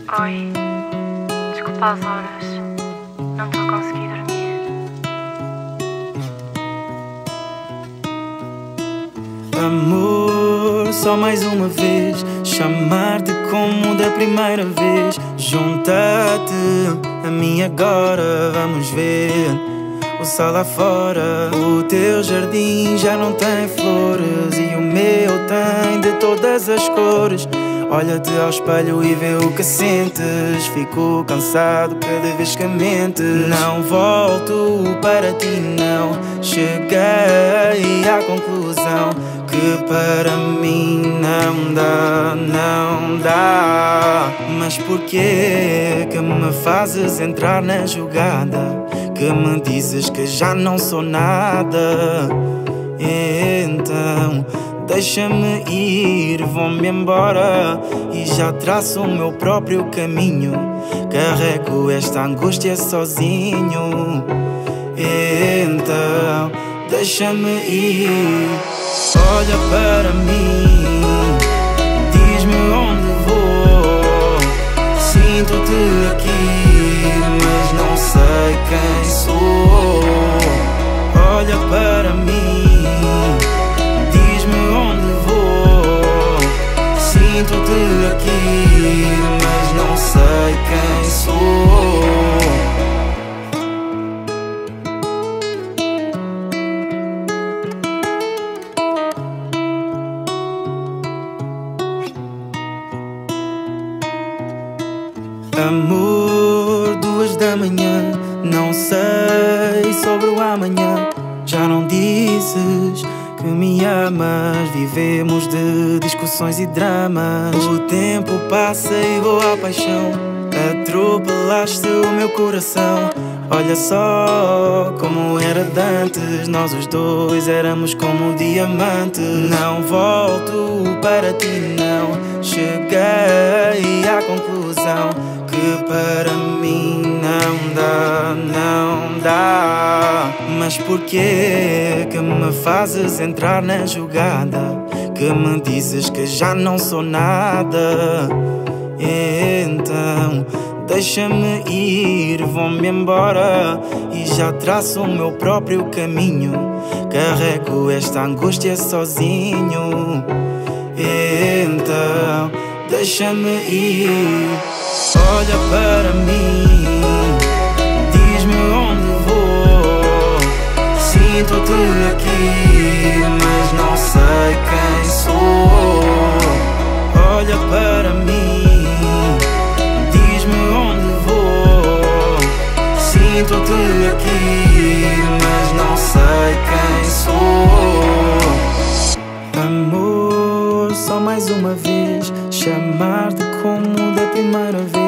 Oi, desculpa as horas, não estou a conseguir dormir. Amor, só mais uma vez, chamar-te como da primeira vez. Junta-te a mim agora, vamos ver o sol lá fora. O teu jardim já não tem flores e o meu tem de todas as cores. Olha-te ao espelho e vê o que sentes. Fico cansado cada vez que mentes. Não volto para ti, não. Cheguei à conclusão que para mim não dá, não dá. Mas porquê que me fazes entrar na jogada? Que me dizes que já não sou nada. Então deixa-me ir, vou-me embora e já traço o meu próprio caminho. Carrego esta angústia sozinho. Então deixa-me ir. Olha para mim, diz-me onde vou. Sinto-te aqui, mas não sei quem sou. Olha para mim, diz-me onde vou. Sinto-te aqui, mas não sei quem sou. Amor, 2 da manhã, não sei sobre o amanhã. Já não dizes que me amas, vivemos de discussões e dramas. O tempo passa e voa a paixão, atropelaste o meu coração. Olha só como era de antes, nós os dois éramos como diamante. Não volto para ti, não. Cheguei à conclusão que para mim não dá, não dá. Mas porquê que me fazes entrar na jogada? Que me dizes que já não sou nada. Então deixa-me ir, vou-me embora e já traço o meu próprio caminho. Carrego esta angústia sozinho. Então deixa-me ir. Olha para mim, diz-me onde vou. Sinto-te aqui, mas não sei quem sou. Olha para mim, diz-me onde vou. Sinto-te aqui, mas não sei quem sou. Amor, só mais uma vez, chamar-te como da primeira vez.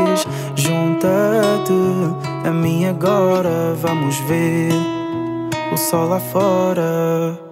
Junta-te a mim agora, vamos ver o sol lá fora.